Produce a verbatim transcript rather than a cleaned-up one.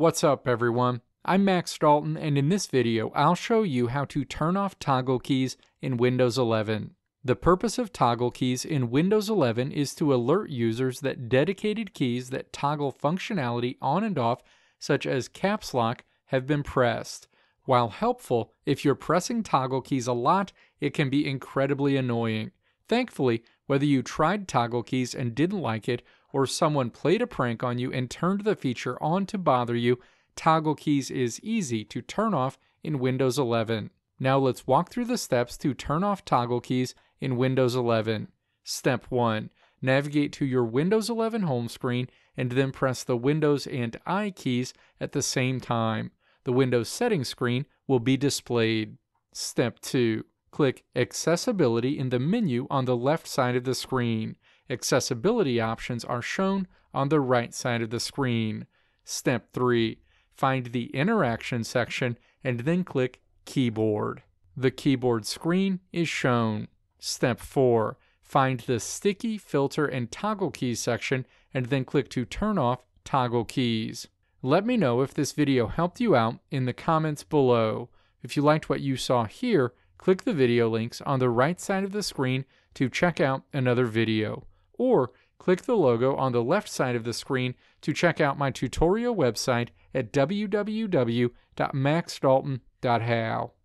What's up everyone? I'm Max Dalton, and in this video I'll show you how to turn off toggle keys in Windows eleven. The purpose of toggle keys in Windows eleven is to alert users that dedicated keys that toggle functionality on and off, such as caps lock, have been pressed. While helpful, if you're pressing toggle keys a lot, it can be incredibly annoying. Thankfully, whether you tried toggle keys and didn't like it, or someone played a prank on you and turned the feature on to bother you, toggle keys is easy to turn off in Windows eleven. Now let's walk through the steps to turn off toggle keys in Windows eleven. Step one. Navigate to your Windows eleven home screen and then press the Windows and I keys at the same time. The Windows settings screen will be displayed. Step two. Click Accessibility in the menu on the left side of the screen. Accessibility options are shown on the right side of the screen. Step three. Find the Interaction section and then click Keyboard. The keyboard screen is shown. Step four. Find the Sticky, Filter, and Toggle Keys section and then click to turn off toggle keys. Let me know if this video helped you out in the comments below. If you liked what you saw here, click the video links on the right side of the screen to check out another video, or click the logo on the left side of the screen to check out my tutorial website at w w w dot max dalton dot how.